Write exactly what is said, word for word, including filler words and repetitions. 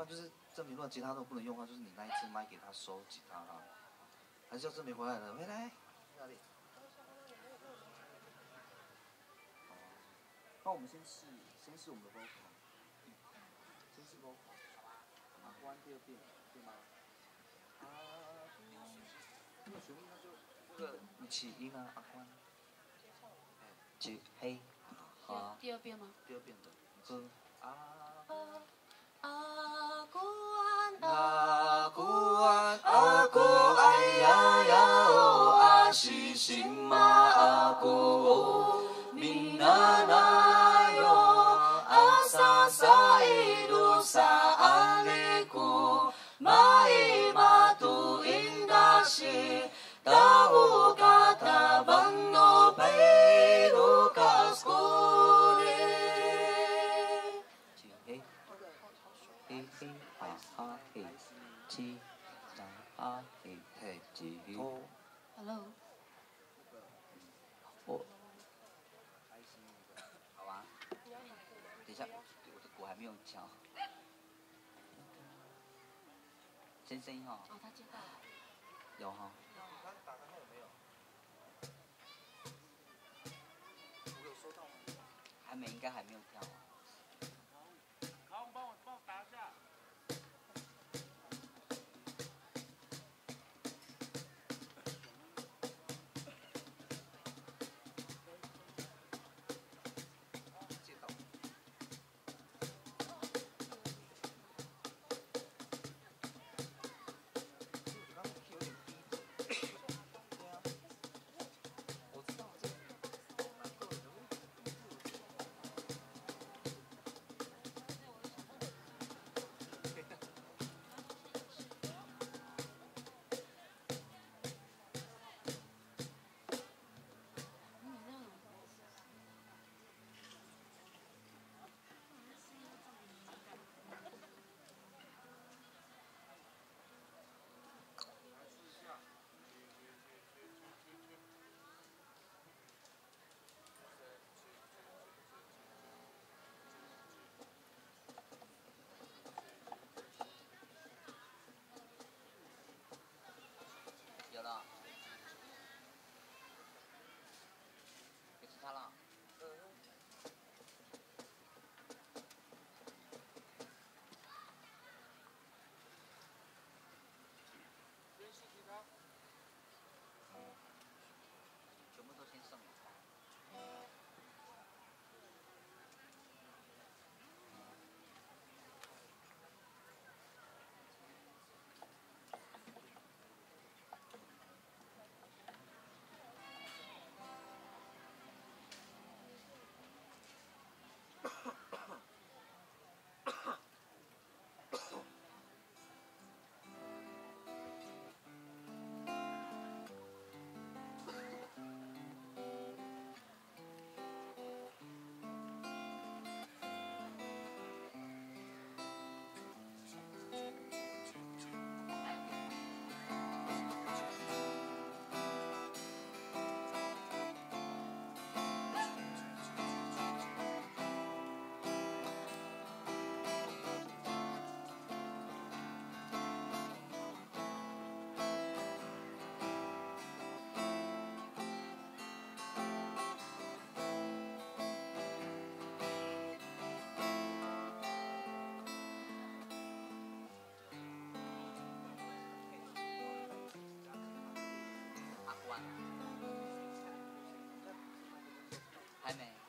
就是证明，如果吉他都不能用的话，就是你那一支麦给他收吉他啦。还是要证明回来了，回来。哪里？哦，那我们先试，先试我们的 vocal， 先试 vocal。啊，关第二遍，对吗？啊，这个旋律它就这个你起音啊，阿关。起嘿，啊。 第二遍吗？ 第二遍的，呵，啊。Akuan, aku ayayao asisima aku minanayo asasa idu sa aliku maimatu indashi tahu kata bangno peiru kaskuri嘿嘿哈哈嘿。七，三二一，嘿，几头。 Hello。 我。好啊。等一下，我的鼓还没有敲。先声音哈。 哦，他接到了。 有哈。 他打开后有没有？我有收到吗？ 还没，应该还没有跳啊。 好，帮我帮我打一下。 有了。有吉他了。全部都先送你。还没。